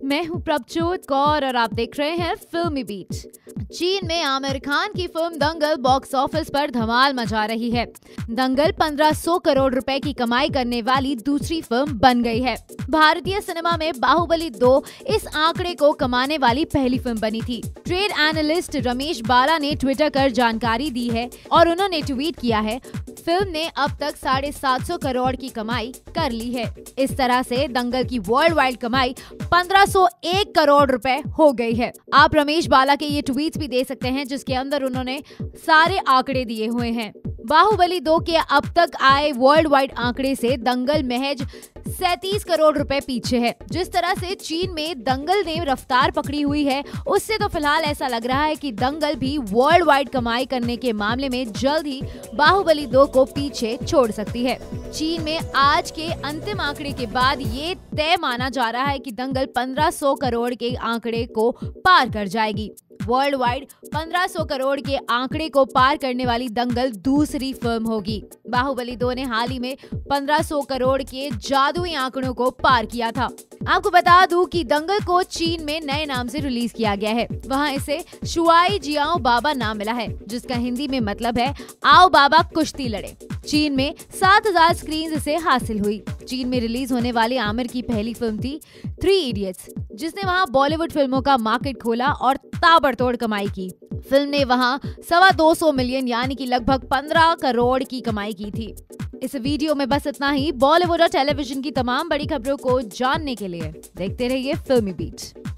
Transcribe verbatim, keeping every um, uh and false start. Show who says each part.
Speaker 1: मैं हूं प्रभजोत कौर और आप देख रहे हैं फिल्मी बीट। चीन में आमिर खान की फिल्म दंगल बॉक्स ऑफिस पर धमाल मचा रही है। दंगल पंद्रह सौ करोड़ रुपए की कमाई करने वाली दूसरी फिल्म बन गई है। भारतीय सिनेमा में बाहुबली दो इस आंकड़े को कमाने वाली पहली फिल्म बनी थी। ट्रेड एनालिस्ट रमेश बाला ने ट्विटर कर जानकारी दी है और उन्होंने ट्वीट किया है, फिल्म ने अब तक साढ़े सात सौ करोड़ की कमाई कर ली है। इस तरह से दंगल की वर्ल्ड वाइड कमाई पंद्रह सौ एक करोड़ रुपए हो गई है। आप रमेश बाला के ये ट्वीट्स भी दे सकते हैं जिसके अंदर उन्होंने सारे आंकड़े दिए हुए हैं। बाहुबली दो के अब तक आए वर्ल्ड वाइड आंकड़े से दंगल महज सैंतीस करोड़ रुपए पीछे है। जिस तरह से चीन में दंगल ने रफ्तार पकड़ी हुई है, उससे तो फिलहाल ऐसा लग रहा है कि दंगल भी वर्ल्ड वाइड कमाई करने के मामले में जल्द ही बाहुबली दो को पीछे छोड़ सकती है। चीन में आज के अंतिम आंकड़े के बाद ये तय माना जा रहा है कि दंगल पंद्रह सौ करोड़ के आंकड़े को पार कर जाएगी। वर्ल्ड वाइड पंद्रह सौ करोड़ के आंकड़े को पार करने वाली दंगल दूसरी फिल्म होगी। बाहुबली दो ने हाल ही में पंद्रह सौ करोड़ के जादुई आंकड़ों को पार किया था। आपको बता दूं कि दंगल को चीन में नए नाम से रिलीज किया गया है। वहां इसे शुआई जियाओ बाबा नाम मिला है, जिसका हिंदी में मतलब है आओ बाबा कुश्ती लड़े। चीन में सात हज़ार स्क्रीन इसे हासिल हुई। चीन में रिलीज होने वाली आमिर की पहली फिल्म थी थ्री इडियट्स, जिसने वहां बॉलीवुड फिल्मों का मार्केट खोला और ताबड़तोड़ कमाई की। फिल्म ने वहां सवा दो सौ मिलियन यानी कि लगभग पंद्रह करोड़ की कमाई की थी। इस वीडियो में बस इतना ही। बॉलीवुड और टेलीविजन की तमाम बड़ी खबरों को जानने के लिए देखते रहिए फिल्मी बीट।